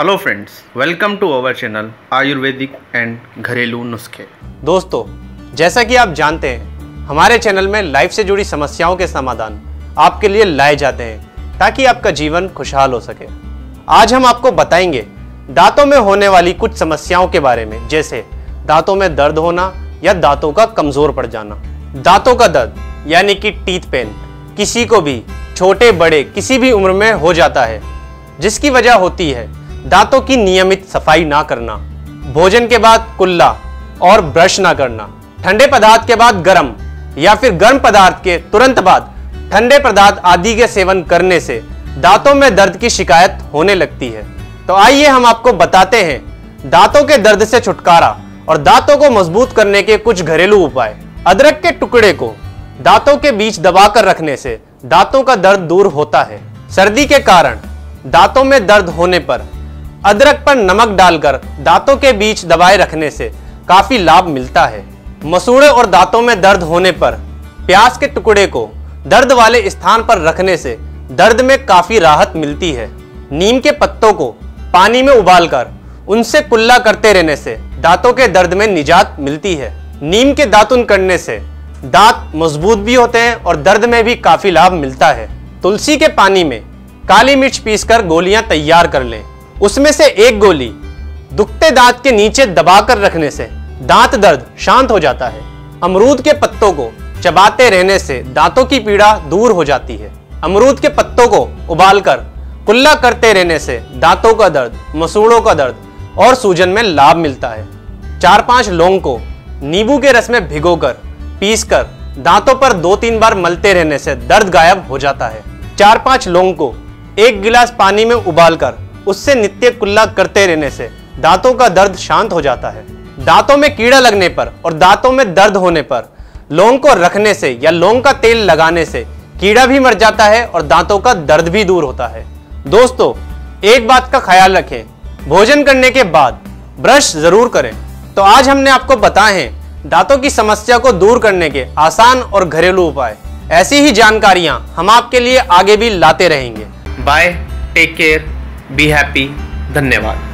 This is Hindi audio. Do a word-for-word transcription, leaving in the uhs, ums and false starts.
Hello friends, welcome to our channel Ayurvedic and घरेलू नुस्खे। दोस्तों, जैसा कि आप जानते हैं, हमारे चैनल में लाइफ से जुड़ी समस्याओं के समाधान आपके लिए लाए जाते हैं ताकि आपका जीवन खुशहाल हो सके। आज हम आपको बताएंगे दांतों में होने वाली कुछ समस्याओं के बारे में, जैसे दांतों में दर्द होना या दांतों का कमजोर पड़ जाना। दांतों का दर्द यानी कि टीथ पेन किसी को भी छोटे बड़े किसी भी उम्र में हो जाता है, जिसकी वजह होती है दांतों की नियमित सफाई ना करना, भोजन के बाद कुल्ला और ब्रश ना करना, ठंडे पदार्थ के बाद गर्म या फिर गर्म पदार्थ के तुरंत बाद ठंडे पदार्थ आदि के सेवन करने से दांतों में दर्द की शिकायत होने लगती है। तो आइए हम आपको बताते हैं दांतों के दर्द से छुटकारा और दांतों को मजबूत करने के कुछ घरेलू उपाय। अदरक के टुकड़े को दांतों के बीच दबाकर रखने से दांतों का दर्द दूर होता है। सर्दी के कारण दांतों में दर्द होने पर अदरक पर नमक डालकर दांतों के बीच दबाए रखने से काफी लाभ मिलता है। मसूड़े और दांतों में दर्द होने पर प्याज के टुकड़े को दर्द वाले स्थान पर रखने से दर्द में काफी राहत मिलती है। नीम के पत्तों को पानी में उबालकर उनसे कुल्ला करते रहने से दांतों के दर्द में निजात मिलती है। नीम के दातुन करने से दांत मजबूत भी होते हैं और दर्द में भी काफी लाभ मिलता है। तुलसी के पानी में काली मिर्च पीसकर गोलियां तैयार कर लें। उसमें से एक गोली दुखते दांत के नीचे दबाकर रखने से दांत दर्द शांत हो जाता है। अमरूद के पत्तों को चबाते रहने से दांतों की पीड़ा दूर हो जाती है। अमरूद के पत्तों को उबालकर कुल्ला करते रहने से दांतों का दर्द, मसूड़ों का दर्द और सूजन में लाभ मिलता है। चार पांच लौंग को नींबू के रस में भिगोकर पीसकर दांतों पर दो तीन बार मलते रहने से दर्द गायब हो जाता है। चार पांच लौंग को एक गिलास पानी में उबालकर उससे नित्य कुल्ला करते रहने से दांतों का दर्द शांत हो जाता है। दांतों में कीड़ा लगने पर और दांतों में दर्द होने पर लौंग को रखने से या लौंग का तेल लगाने से कीड़ा भी मर जाता है और दांतों का दर्द भी दूर होता है। दोस्तों, एक बात का ख्याल रखें, भोजन करने के बाद ब्रश जरूर करें। तो आज हमने आपको बताए हैं दांतों की समस्या को दूर करने के आसान और घरेलू उपाय। ऐसी ही जानकारियां हम आपके लिए आगे भी लाते रहेंगे। Bye, take care, be happy. धन्यवाद।